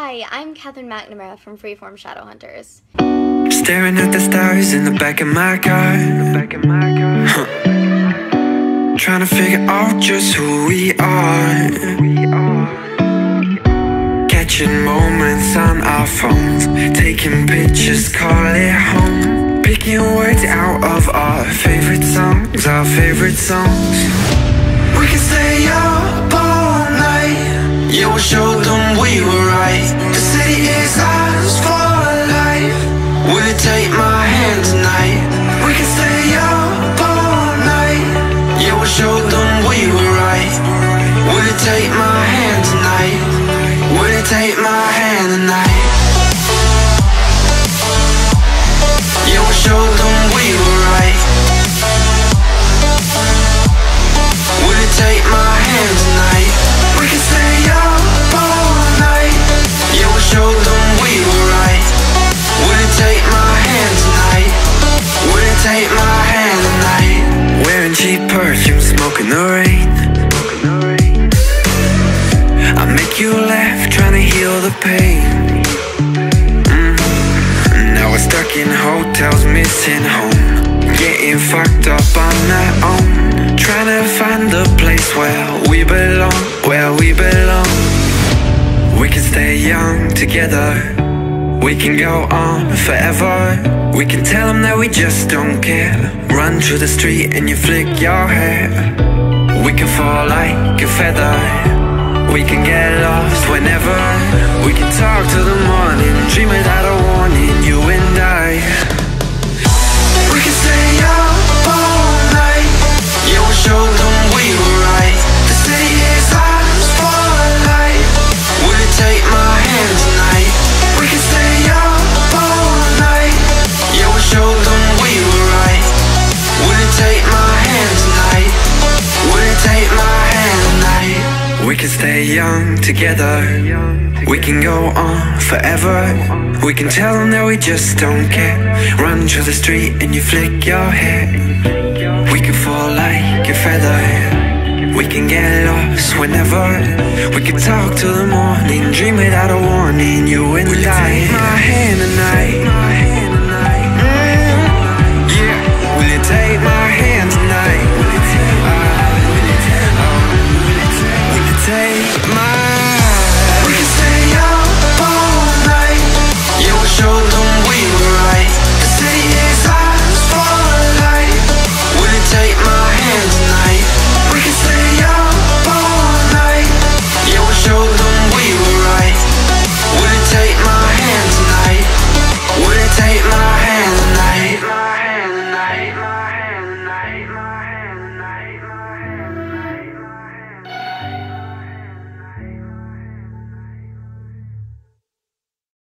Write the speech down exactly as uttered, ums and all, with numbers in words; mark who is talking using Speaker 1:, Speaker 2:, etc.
Speaker 1: Hi, I'm Catherine McNamara from Freeform Shadowhunters.
Speaker 2: Staring at the stars in the back of my car, huh. Trying to figure out just who we are. Catching moments on our phones, taking pictures, call it home. Picking words out of our favorite songs, our favorite songs. We can stay up all night, yeah, we'll show them we were right. The city is ours for life. Will you take my hand tonight? We can stay up all night, yeah, we'll show them we were right. Will you take my hand tonight? Will you take my hand tonight? Yeah, we'll show them we were right. Will you take my hand tonight? We can stay up all night, yeah, we'll show them we were right. Will you take my hand tonight? Will you take my hand tonight? Wearing cheap perfume, smoking the rain. I make you laugh, trying to heal the pain. mm. Now we're stuck in hotels, missing home, getting fucked up on our own, trying to find the place where we belong, where we belong. We can stay young together, we can go on forever. We can tell them that we just don't care. Run through the street and you flick your hair. We can fall like a feather, we can get lost whenever. We can talk till the morning, dream without a warning, you and I. We can stay up all night, yeah, we'll show them we were right. The city is ours for life. Will you take my hand tonight? We can stay up all night, yeah, we'll show them we were right. Will you take my hand tonight? Will you take my hand tonight? We can stay young together, we can go on forever. We can tell them that we just don't care. Run through the street and you flick your hair. We can fall like a feather, we can get lost whenever. We can talk till the morning, dream without a warning, you and I.